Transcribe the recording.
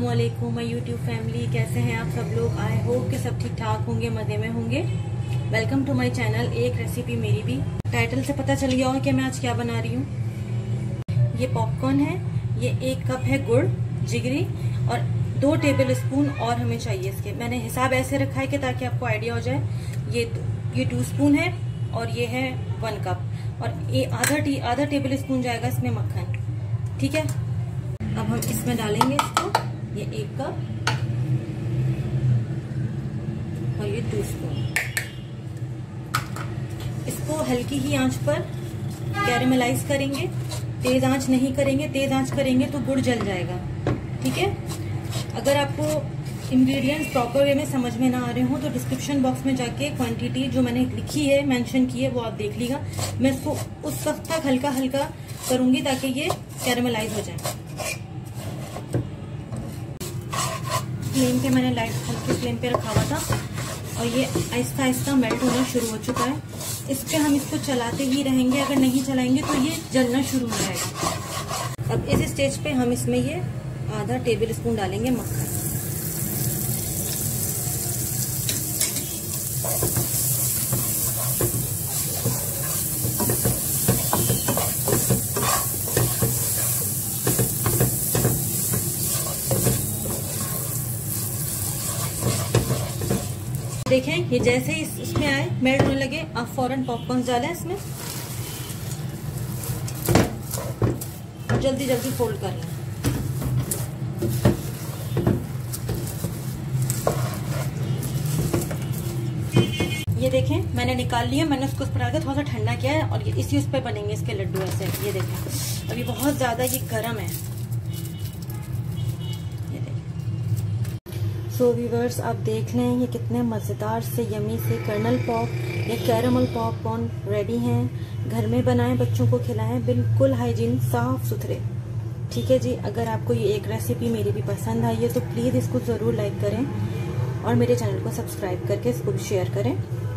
अस्सलामुअलैकुम my YouTube family, कैसे हैं आप सब लोग। आई होप कि सब ठीक ठाक होंगे, मजे में होंगे। वेलकम टू माय चैनल एक रेसिपी मेरी भी। टाइटल से पता चल गया होगा कि मैं आज क्या बना रही हूँ। ये पॉपकॉर्न है, ये 1 कप है गुड़ जिगरी और 2 टेबल स्पून और हमें चाहिए इसके। मैंने हिसाब ऐसे रखा है कि ताकि आपको आइडिया हो जाए। ये 2 स्पून है और ये है 1 कप और ये आधा टेबल स्पून जाएगा इसमें मक्खन। ठीक है, अब हम इसमें डालेंगे इसको, ये 1 कप और ये 2 स्पून। इसको हल्की ही आंच पर कैरेमलाइज करेंगे, तेज आंच नहीं करेंगे। तेज आंच करेंगे तो गुड़ जल जाएगा। ठीक है, अगर आपको इंग्रेडिएंट्स प्रॉपर वे में समझ में ना आ रहे हो तो डिस्क्रिप्शन बॉक्स में जाके क्वांटिटी जो मैंने लिखी है, मेंशन की है, वो आप देख लीजिएगा। मैं इसको उस वक्त तक हल्का हल्का करूंगी ताकि ये कैरेमलाइज हो जाए। फ्लेम पे मैंने लाइट हल्के फ्लेम पे रखा हुआ था और ये आहिस्ता आहिस्ता मेल्ट होना शुरू हो चुका है। इस पे हम इसको चलाते ही रहेंगे, अगर नहीं चलाएंगे तो ये जलना शुरू हो जाएगा। अब इस स्टेज पे हम इसमें ये आधा टेबल स्पून डालेंगे मक्खन। देखें, ये जैसे ही इसमें आए मेल्ट होने लगे, आप फौरन पॉपकॉर्न डालें इसमें और जल्दी जल्दी फोल्ड कर लें। ये देखें, मैंने निकाल लिया। मैंने उसको उस पर आकर थोड़ा सा ठंडा किया है और ये इसी उस पर बनेंगे इसके लड्डू ऐसे। ये देखें, अभी बहुत ज्यादा ये गर्म है। सो व्यूअर्स, आप देख लें ये कितने मज़ेदार से यमी से कर्नल पॉप या कैरमल पॉपकॉर्न रेडी हैं। घर में बनाएं, बच्चों को खिलाएं, बिल्कुल हाइजीन, साफ सुथरे। ठीक है जी, अगर आपको ये एक रेसिपी मेरी भी पसंद आई है तो प्लीज़ इसको ज़रूर लाइक करें और मेरे चैनल को सब्सक्राइब करके इसको भी शेयर करें।